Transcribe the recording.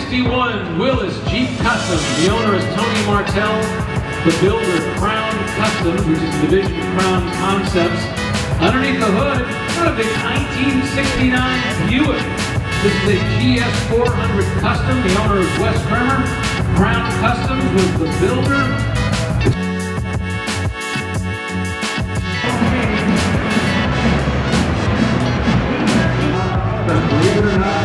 1961 Willys Jeep Custom. The owner is Tony Martell. The builder, Crown Customs, which is a division of Crown Concepts. Underneath the hood, got a big 1969 Buick. This is a GS 400 Custom. The owner is Wes Kremer. Crown Customs was the builder. Believe it or not,